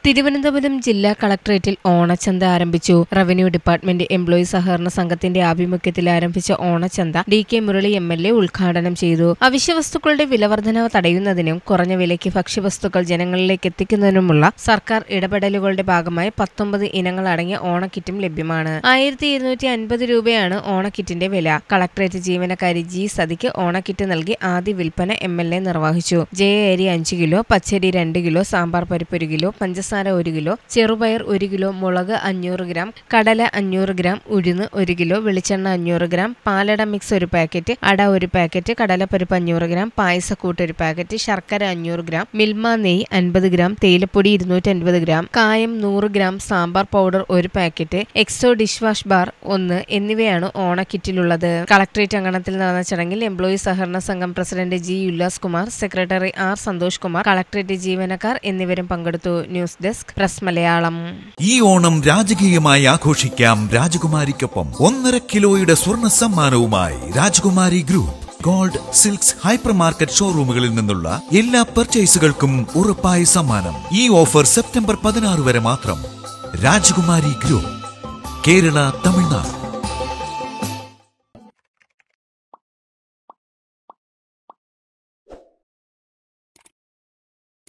തിരുവനന്തപുരം ജില്ലാ കളക്ടറേറ്റിൽ ഓണച്ചന്ത ആരംഭിച്ചു. റവന്യൂ ഡിപ്പാർട്ട്മെന്റ് എംപ്ലോയി സഹകരണ സംഘത്തിന്റെ ആഭിമുഖ്യത്തിൽ ആരംഭിച്ച ഓണച്ചന്ത DK മുരളി MLA ഉദ്ഘാടനം ചെയ്തു. അവശ്യവസ്തുക്കളുടെ വിലവർദ്ധനവ് തടയുന്നതിനും കുറഞ്ഞ വിലയ്ക്ക് ഭക്ഷ്യവസ്തുക്കൾ ജനങ്ങളിലേക്ക് എത്തിക്കുന്നതിനുമുള്ള സർക്കാർ ഇടപെടലുകളുടെ ഭാഗമായി 19 ഇനങ്ങൾ അടങ്ങിയ ഓണക്കിറ്റും ലഭ്യമാണ്. 1250 രൂപയാണ് ഓണക്കിറ്റിന്റെ വില. കളക്ടറേറ്റ് ജീവനക്കാരി G സതിക്ക് ഓണക്കിറ്റ് നൽകി ആദ്യ വിൽപ്പന MLA നിർവഹിച്ചു. ജയ അരി 5 കിലോ, പച്ചരി 2 കിലോ, സാമ്പാർ പരിപ്പ് 1 കിലോ, പഞ്ചസാര 1 കിലോ, ചെറുപയർ 1 കിലോ, മുളക് 500 ഗ്രാം, കടല 500 ഗ്രാം, ഉഴുന്ന് 1 കിലോ, വെളിച്ചെണ്ണ 500 ഗ്രാം, പാലട മിക്സ് 1 പാക്കറ്റ്, അട 1 പാക്കറ്റ്, കടലപ്പരിപ്പ് 500 ഗ്രാം, പായസക്കൂട്ട് 1 പാക്കറ്റ്, ശർക്കര 500 ഗ്രാം, മിൽമ നെയ്യ് 50 ഗ്രാം, തേയിലപ്പൊടി 250 ഗ്രാം, കായം 100 ഗ്രാം, sambar powder 1 packet, Exo dish wash bar 1 എന്നിവയാണ് ഓണക്കിറ്റിലുള്ളത്. കളക്ടറേറ്റ് അങ്കണത്തിൽ നടന്ന ചടങ്ങിൽ എംപ്ലോയി സഹകരണ സംഘം president G Ullas Kumar, secretary R Santhosh Kumar, collectorate ജീവനക്കാർ എന്നിവരും പങ്കെടുത്തു. News desk press Malayalam. ഈ ഓണം രാജകീയമായി ആഘോഷിക്കാം രാജകുമാരിക്കൊപ്പം. 1.5 കിലോയുടെ സ്വർണ്ണ സമ്മാനവുമായി Rajakumari group gold silks hyper market ഷോറൂമുകളിൽ നിന്നുള്ള എല്ലാ പർച്ചേസുകൾക്കും ഉറപ്പായ സമ്മാനം. ഈ ഓഫർ സെപ്റ്റംബർ 16 വരെ മാത്രം. രാജകുമാരി ഗ്രൂപ്പ്, കേരള, തമിഴ്നാട്.